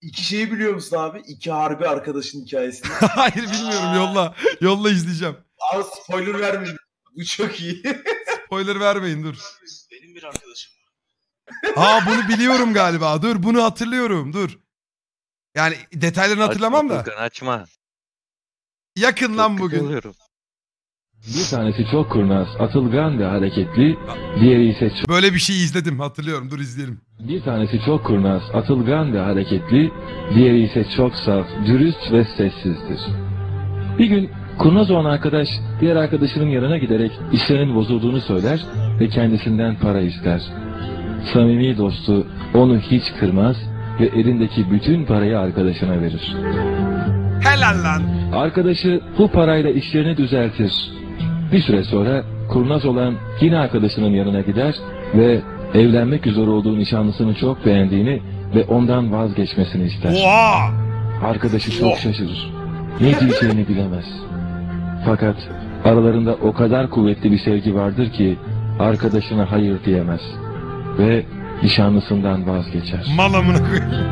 İki şeyi biliyor musun abi? İki harbi arkadaşın hikayesini. Hayır bilmiyorum, yolla. Yolla izleyeceğim. Abi spoiler vermeyin. Bu çok iyi. Spoiler vermeyin, dur. Benim bir arkadaşım. Bunu biliyorum galiba. Dur, bunu hatırlıyorum. Dur. Yani detaylarını hatırlamam da. Açma. Yakın lan bugün. Oluyorum. Bir tanesi çok kurnaz, atılgan ve hareketli, diğeri ise Böyle bir şey izledim, hatırlıyorum. Dur izleyelim. Bir tanesi çok kurnaz, atılgan ve hareketli, diğeri ise çok saf, dürüst ve sessizdir. Bir gün kurnaz olan arkadaş diğer arkadaşının yanına giderek işlerinin bozulduğunu söyler ve kendisinden para ister. Samimi dostu onu hiç kırmaz ve elindeki bütün parayı arkadaşına verir. Helal lan. Arkadaşı bu parayla işlerini düzeltir. Bir süre sonra kurnaz olan yine arkadaşının yanına gider ve evlenmek üzere olduğu nişanlısını çok beğendiğini ve ondan vazgeçmesini ister. Oha! Arkadaşı çok şaşırır. Ne diyeceğini bilemez. Fakat aralarında o kadar kuvvetli bir sevgi vardır ki arkadaşına hayır diyemez ve nişanlısından vazgeçer. Mal amına koyayım.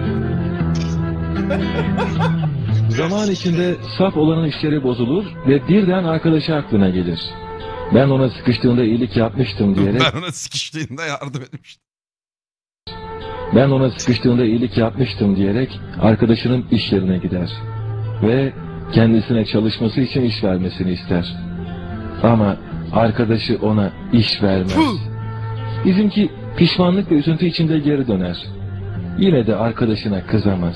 Zaman içinde saf olanın işleri bozulur ve birden arkadaşı aklına gelir. Ben ona sıkıştığında iyilik yapmıştım diyerek Ben ona sıkıştığında yardım etmiştim. Ben ona sıkıştığında iyilik yapmıştım diyerek arkadaşının iş yerine gider ve kendisine çalışması için iş vermesini ister. Ama arkadaşı ona iş vermez. Bizimki pişmanlık ve üzüntü içinde geri döner. Yine de arkadaşına kızamaz.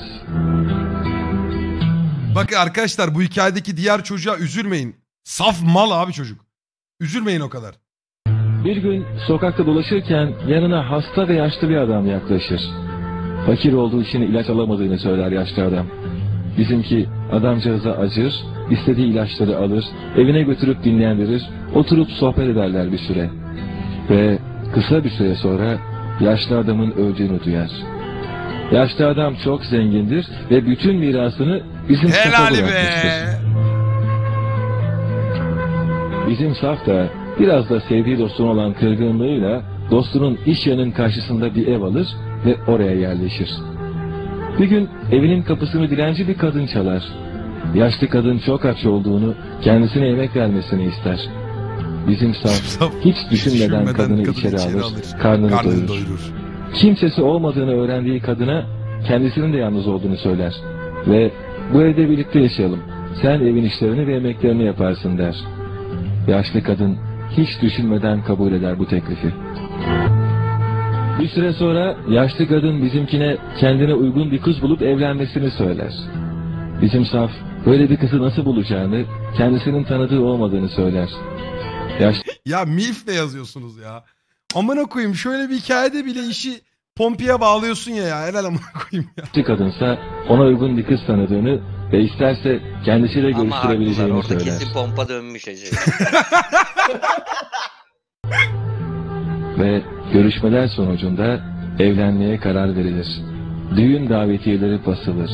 Bakın arkadaşlar, bu hikayedeki diğer çocuğa üzülmeyin. Saf mal abi çocuk. Üzülmeyin o kadar. Bir gün sokakta dolaşırken yanına hasta ve yaşlı bir adam yaklaşır. Fakir olduğu için ilaç alamadığını söyler yaşlı adam. Bizimki adamcağıza acır, istediği ilaçları alır, evine götürüp dinlendirir, oturup sohbet ederler bir süre. Ve kısa bir süre sonra yaşlı adamın öldüğünü duyar. Yaşlı adam çok zengindir ve bütün mirasını bizim Saf'a Helal bırakmıştır. be. Bizim Saf da biraz da sevdiği dostuna olan kırgınlığıyla dostunun iş yerinin karşısında bir ev alır ve oraya yerleşir. Bir gün evinin kapısını dilenci bir kadın çalar. Yaşlı kadın çok aç olduğunu, kendisine yemek vermesini ister. Bizim Saf hiç düşünmeden kadını içeri alır, karnını doyurur. Kimsesi olmadığını öğrendiği kadına kendisinin de yalnız olduğunu söyler. Ve bu evde birlikte yaşayalım, sen evin işlerini ve yemeklerini yaparsın der. Yaşlı kadın hiç düşünmeden kabul eder bu teklifi. Bir süre sonra yaşlı kadın bizimkine kendine uygun bir kız bulup evlenmesini söyler. Bizim Saf böyle bir kızı nasıl bulacağını, kendisinin tanıdığı olmadığını söyler. Ya milf de yazıyorsunuz ya. Amına koyayım, şöyle bir hikayede bile işi pompiye bağlıyorsun ya. Helal amına koyayım ya. Yaşlı kadınsa ona uygun bir kız tanıdığını ve isterse kendisiyle görüştürebileceğini orada söyler. kesin pompa dönmüş Ece. Ve görüşmeler sonucunda evlenmeye karar verilir. Düğün davetiyeleri basılır.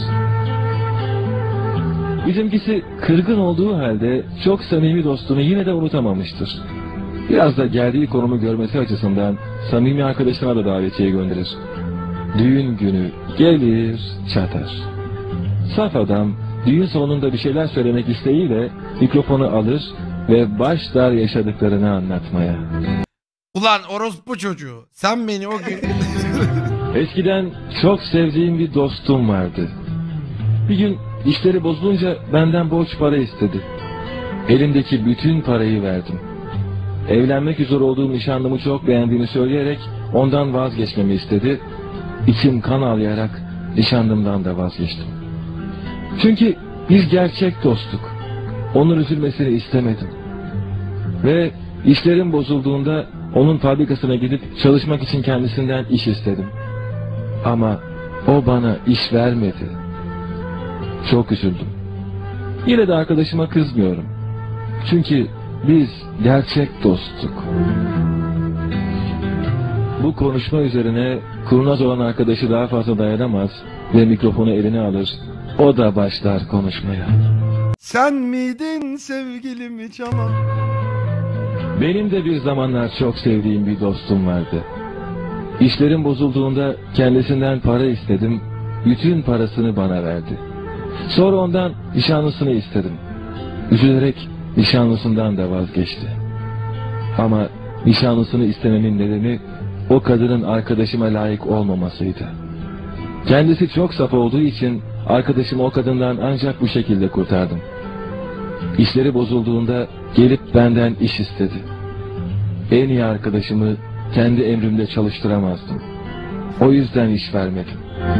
Bizimkisi kırgın olduğu halde çok samimi dostunu yine de unutamamıştır. Biraz da geldiği konumu görmesi açısından samimi arkadaşına da davetiye gönderir. Düğün günü gelir çatar. Saf adam düğün salonunda bir şeyler söylemek isteğiyle mikrofonu alır ve başlar yaşadıklarını anlatmaya. Ulan orospu çocuğu, sen beni o gün... Eskiden çok sevdiğim bir dostum vardı. Bir gün işleri bozulunca benden borç para istedi. Elimdeki bütün parayı verdim. Evlenmek üzere olduğum nişanlımı çok beğendiğini söyleyerek ondan vazgeçmemi istedi. İçim kan ağlayarak nişanlımdan da vazgeçtim. Çünkü biz gerçek dostluk. Onun üzülmesini istemedim. Ve işlerim bozulduğunda onun fabrikasına gidip çalışmak için kendisinden iş istedim. Ama o bana iş vermedi. Çok üzüldüm. Yine de arkadaşıma kızmıyorum. Çünkü biz gerçek dostluk. Bu konuşma üzerine kurnaz olan arkadaşı daha fazla dayanamaz ve mikrofonu eline alır. O da başlar konuşmaya. Sen miydin sevgilimi çalan? Benim de bir zamanlar çok sevdiğim bir dostum vardı. İşlerim bozulduğunda kendisinden para istedim bütün parasını bana verdi. Sonra ondan nişanlısını istedim. Üzülerek nişanlısından da vazgeçti. Ama nişanlısını istememin nedeni o kadının arkadaşıma layık olmamasıydı. Kendisi çok saf olduğu için arkadaşımı o kadından ancak bu şekilde kurtardım. İşleri bozulduğunda gelip benden iş istedi. En iyi arkadaşımı kendi emrimde çalıştıramazdım. O yüzden iş vermedim.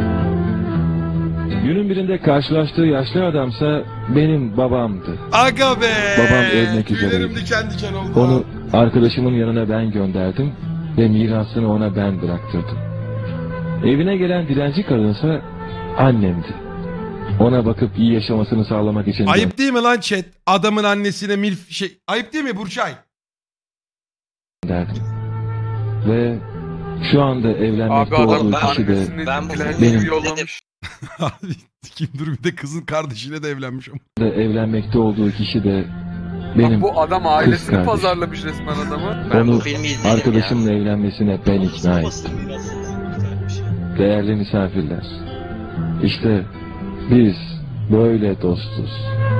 Günün birinde karşılaştığı yaşlı adamsa benim babamdı. Aga be! Babam ölmek Tüylerim üzereydi. diken diken oldu. Onu arkadaşımın yanına ben gönderdim ve mirasını ona ben bıraktırdım. Evine gelen dilenci kadınsa annemdi. Ona bakıp iyi yaşamasını sağlamak için... Ayıp değil mi lan chat? Adamın annesine milf şey... Ayıp değil mi Burçay? ...derdim. Ve şu anda evlenmekte Abi adam olduğu kişi de ben benim. yollamış. Abi kim dur bir de kızın kardeşiyle de evlenmiş ama. Evlenmekte olduğu kişi de Bak benim bu adam kız ailesini kardeşim. pazarlamış resmen adamı. Onu arkadaşımla evlenmesine ben ikna ettim. Değerli misafirler, işte biz böyle dostuz.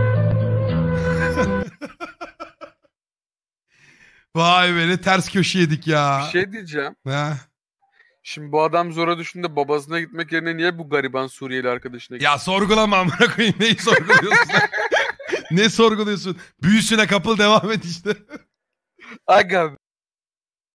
Vay be ne ters köşe yedik ya. Bir şey diyeceğim. Ha. Şimdi bu adam zora düşündüğünde babasına gitmek yerine niye bu gariban Suriyeli arkadaşına gitti? Ya sorgulama amına koyayım. Neyi sorguluyorsun sen? Ne sorguluyorsun? Büyüsüne kapıl devam et işte. Aga